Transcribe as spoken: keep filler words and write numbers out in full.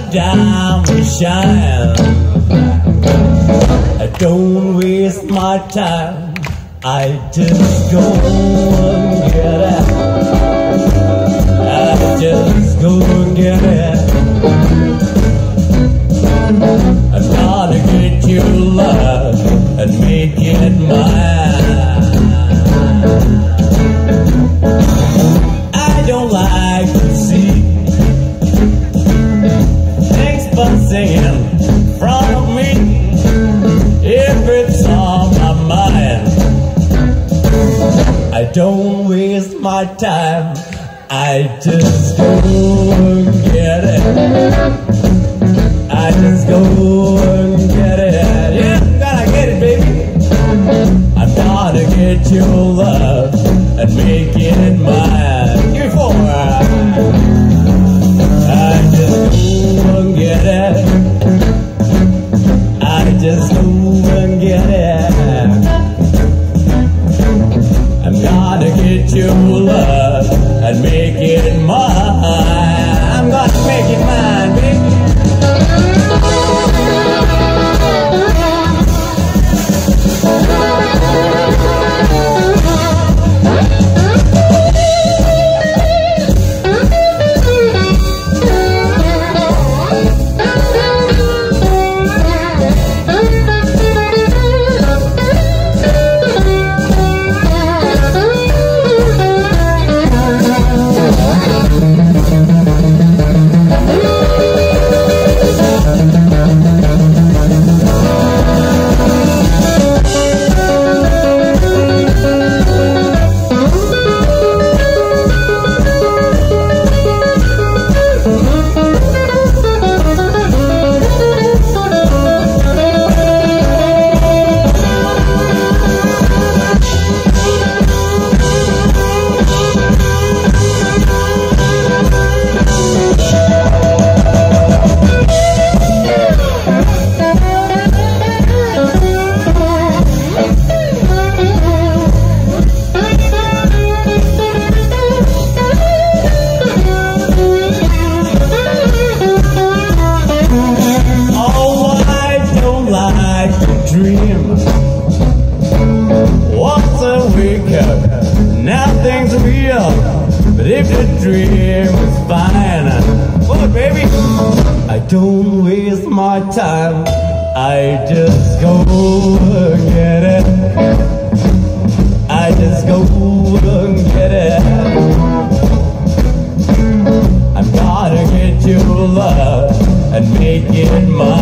diamond shine. I don't waste my time, I just go and get it. I just go and get it. I'm gonna get your love and make it mine. I don't like to see things buzzing in front of me. If it's on my mind, I don't waste my time, I just go and get it. I just go and get it. Yeah, I'm gonna get it, baby. I'm gonna get your love and make it mine. Give me four. I just go and get it. I just go and get it. I'm gonna get your love and make it mine. I'm gonna make it mine, baby. Dream. Once a wake up, now things are real. But if the dream is fine, oh baby, I don't waste my time, I just go and get it. I just go and get it. I'm gonna get your love and make it mine.